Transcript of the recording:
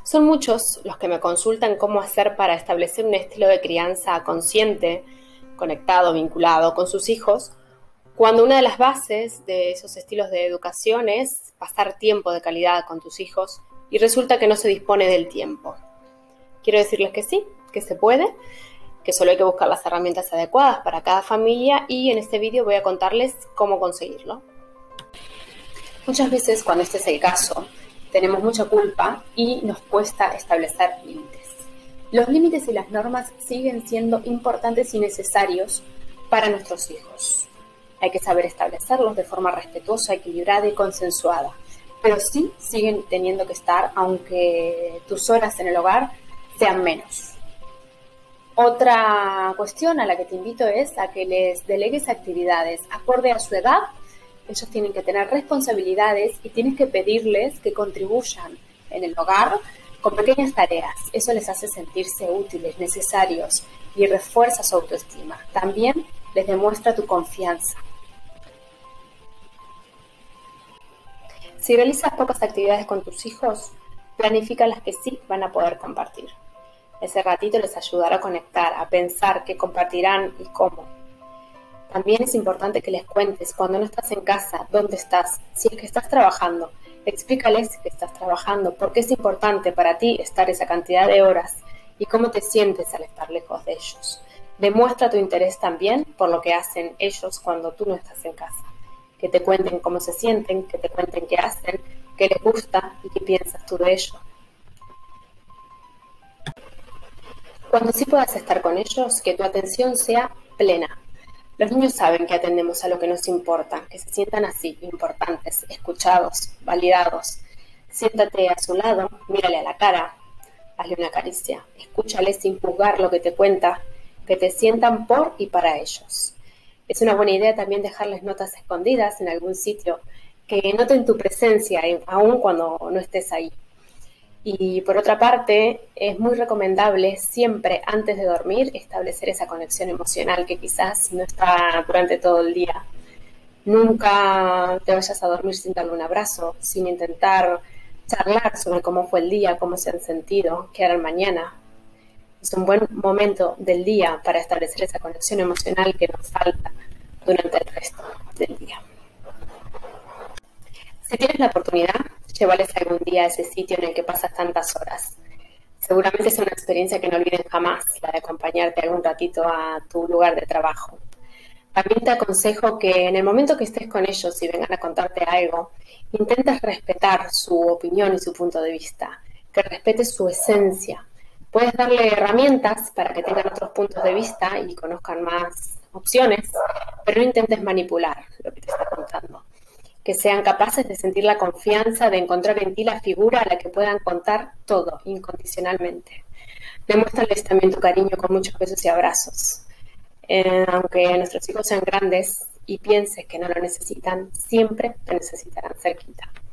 Son muchos los que me consultan cómo hacer para establecer un estilo de crianza consciente, conectado, vinculado con sus hijos, cuando una de las bases de esos estilos de educación es pasar tiempo de calidad con tus hijos y resulta que no se dispone del tiempo. Quiero decirles que sí, que se puede, que solo hay que buscar las herramientas adecuadas para cada familia y en este vídeo voy a contarles cómo conseguirlo. Muchas veces cuando este es el caso, tenemos mucha culpa y nos cuesta establecer límites. Los límites y las normas siguen siendo importantes y necesarios para nuestros hijos. Hay que saber establecerlos de forma respetuosa, equilibrada y consensuada, pero sí siguen teniendo que estar aunque tus horas en el hogar sean menos. Otra cuestión a la que te invito es a que les delegues actividades acorde a su edad. Ellos tienen que tener responsabilidades y tienes que pedirles que contribuyan en el hogar con pequeñas tareas. Eso les hace sentirse útiles, necesarios y refuerza su autoestima. También les demuestra tu confianza. Si realizas pocas actividades con tus hijos, planifica las que sí van a poder compartir. Ese ratito les ayudará a conectar, a pensar qué compartirán y cómo. También es importante que les cuentes cuando no estás en casa, dónde estás, si es que estás trabajando. Explícales que estás trabajando, por qué es importante para ti estar esa cantidad de horas y cómo te sientes al estar lejos de ellos. Demuestra tu interés también por lo que hacen ellos cuando tú no estás en casa. Que te cuenten cómo se sienten, que te cuenten qué hacen, qué les gusta y qué piensas tú de ello. Cuando sí puedas estar con ellos, que tu atención sea plena. Los niños saben que atendemos a lo que nos importa, que se sientan así, importantes, escuchados, validados. Siéntate a su lado, mírale a la cara, hazle una caricia, escúchale sin juzgar lo que te cuenta, que te sientan por y para ellos. Es una buena idea también dejarles notas escondidas en algún sitio, que noten tu presencia, aun cuando no estés ahí. Y por otra parte, es muy recomendable siempre antes de dormir establecer esa conexión emocional que quizás no está durante todo el día. Nunca te vayas a dormir sin darle un abrazo, sin intentar charlar sobre cómo fue el día, cómo se han sentido, qué harán mañana. Es un buen momento del día para establecer esa conexión emocional que nos falta durante el resto del día. Si tienes la oportunidad, llévales algún día a ese sitio en el que pasas tantas horas. Seguramente es una experiencia que no olviden jamás, la de acompañarte algún ratito a tu lugar de trabajo. También te aconsejo que en el momento que estés con ellos y vengan a contarte algo, intentes respetar su opinión y su punto de vista, que respetes su esencia. Puedes darle herramientas para que tengan otros puntos de vista y conozcan más opciones, pero no intentes manipular lo que te está contando. Que sean capaces de sentir la confianza, de encontrar en ti la figura a la que puedan contar todo, incondicionalmente. Demuéstrales también tu cariño con muchos besos y abrazos. Aunque nuestros hijos sean grandes y pienses que no lo necesitan, siempre te necesitarán cerquita.